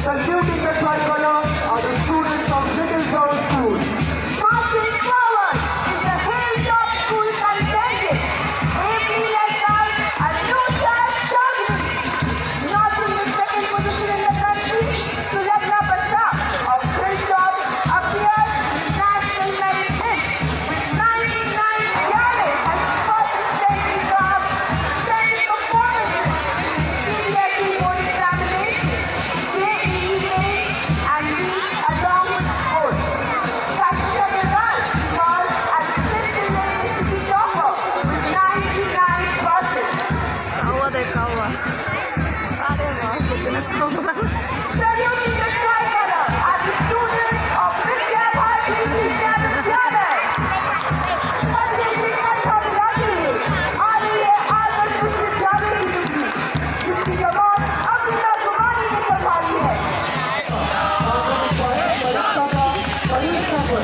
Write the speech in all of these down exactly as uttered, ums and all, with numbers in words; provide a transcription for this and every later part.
Saluting the tricolor are the students of Little Town School. Marching forward is the Hilltop School contingent, ably led by a new class targeting. Not in the second position in the country, Sulegna Basta of Hilltop appears in national merit list with ninety-nine talent and consistently of steady performances in C S E board examinations, J E E mains, and these along with sports. Sakshya Gilal was at the fifth University topper with ninety-nine percent. Kawa de kawa. Are wow, kitna kawa. Saluting the tricolor are the students of Vidya Bharati Vidya Vidyalaya. पंडित जी का लाठी आ रही है आदर्श विद्यालय की degree, जिसकी जवाब अब्दुल्ला जुमानी ने संभाली है। परीक्षा पर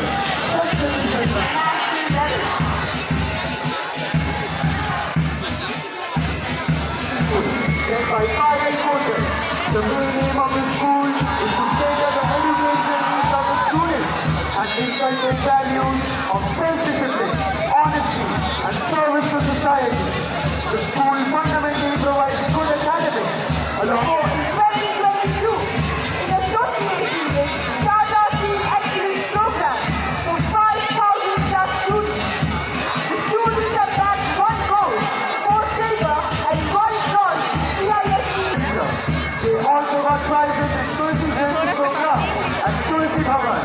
by five quarters. The main aim of the school is to cater the education needs of the students and inculcate values of self-discipline, honesty, and service to society. The school fundamentally provides good academics along with twenty twenty-two in association with Tata Steel Excellence Program for five thousand plus students. The students have bagged one gold, four silver, and one bronze C I S C. They also got prizes in Tulsi Jayanti program at Tulsi Bhavan.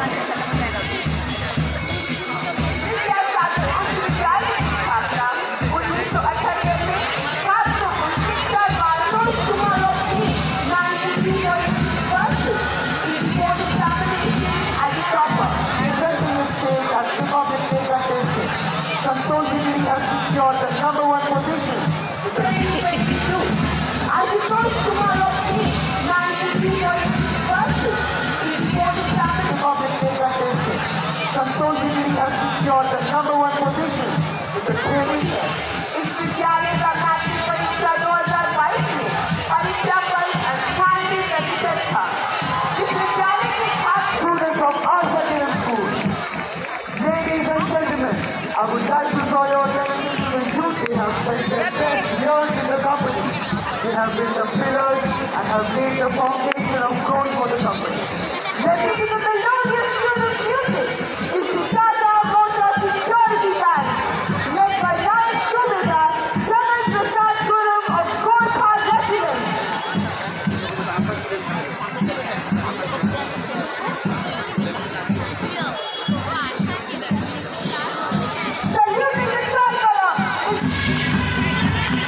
Vidya Sagar उच्च विद्यालय की स्थापना उन्नीस सौ अठहत्तर में छात्रों को शिक्षा द्वारा संतोष कुमार की ninety-three point six percent in board examination as a topper, resulting in state and public examination. Santosh Devi has secured the number one position in twenty twenty-two. As the first Kumar of ninety-three point six percent in board examination public examination. Santosh Devi has secured the number one position in the training. इस विद्यालय का matric परीक्षा दो हज़ार बाईस में परीक्षा पर अठानवे प्रतिशत था। इस विद्यालय के छात्र students of our secondary school. Ladies and gentlemen, I would like to draw your attention to the youth they have spent their best years in the company. They have been the pillars and have laid the foundation of growth for the company. Let's listen to the melodious tune of music. It's the Tata Motor Security Band, led by Nayak Subedar, Sumant Prasad Gurum of Golkar Residence. Saluting the tricolor is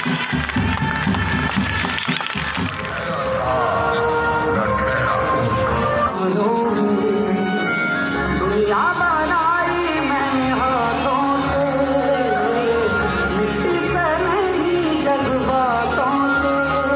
दुनिया बनाई मैंने हाथों से, मिट्टी से नहीं जज्बातों से।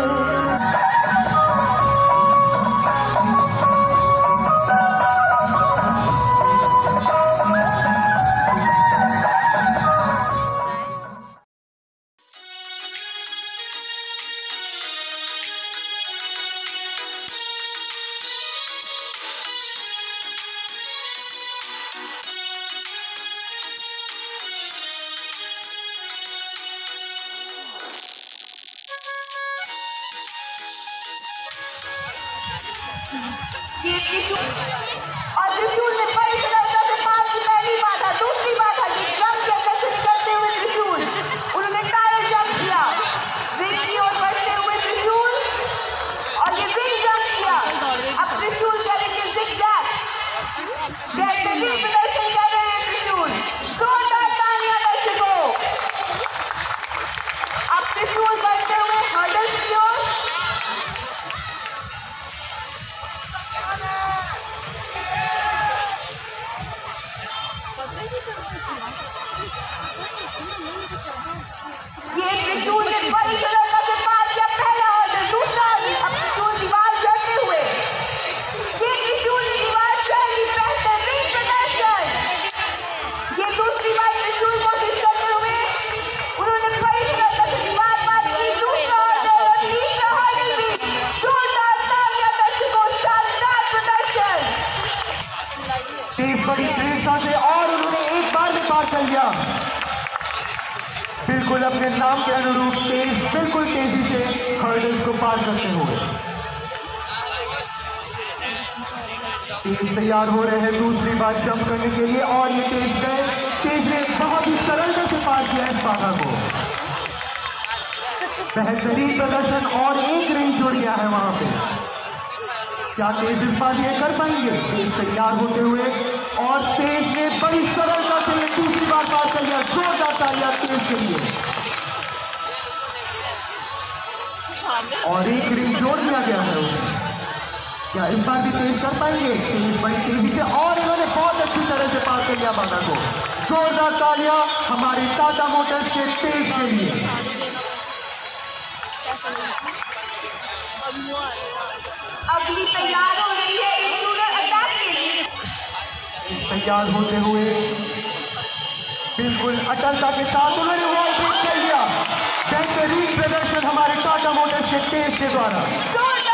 और त्रिशूल ने बड़ी सरलता से पांच की पहली बाधा, दूसरी बाधा की ड्रम के अंदर से निकलते हुए त्रिशूल, उन्होंने टायर जंप किया, विंग की ओर बढ़ते हुए त्रिशूल, और ये विंग जंप किया। अब त्रिशूल करेंगे zigzag, बेहतरीन प्रदर्शन कर रहे हैं त्रिशूल। जोरदार तालियां दर्शकों। अब त्रिशूल बढ़ते हुए हर्डल्स की ओर। बड़ी दृढ़ता से और उन्होंने एक बार में पार कर लिया। बिल्कुल अपने नाम के अनुरूप तेज, बिल्कुल तेजी से हर्डल्स को पार करते हुए तेज तैयार हो रहे हैं दूसरी बार जंप करने के लिए। और ये तेज गए, तेज ने बहुत ही सरलता से पार किया इस बाधा को। बेहतरीन प्रदर्शन और एक रेंज जुड़ गया है वहां पे। क्या तेज इस बार ये कर पाएंगे? तेज तैयार होते हुए और तेज ने बड़ी सरलता से ये दूसरी बार पार कर लिया। जोरदार तालियां तेज के लिए। और एक रिंग जोड़ दिया गया है उसे। क्या इस बार भी तेज कर पाएंगे? तेज बड़ी तेजी से और इन्होंने बहुत अच्छी तरह से पार कर लिया बाधा को। जोरदार तालियां हमारे टाटा मोटर्स के तेज के लिए। अगली तैयार हो रही है इंट्रूडर अटैक के लिए। तैयार होते हुए बिल्कुल अटलता के साथ उन्होंने वॉल ब्रेक कर लिया। बेहतरीन प्रदर्शन हमारे टाटा मोटर्स के तेज के द्वारा।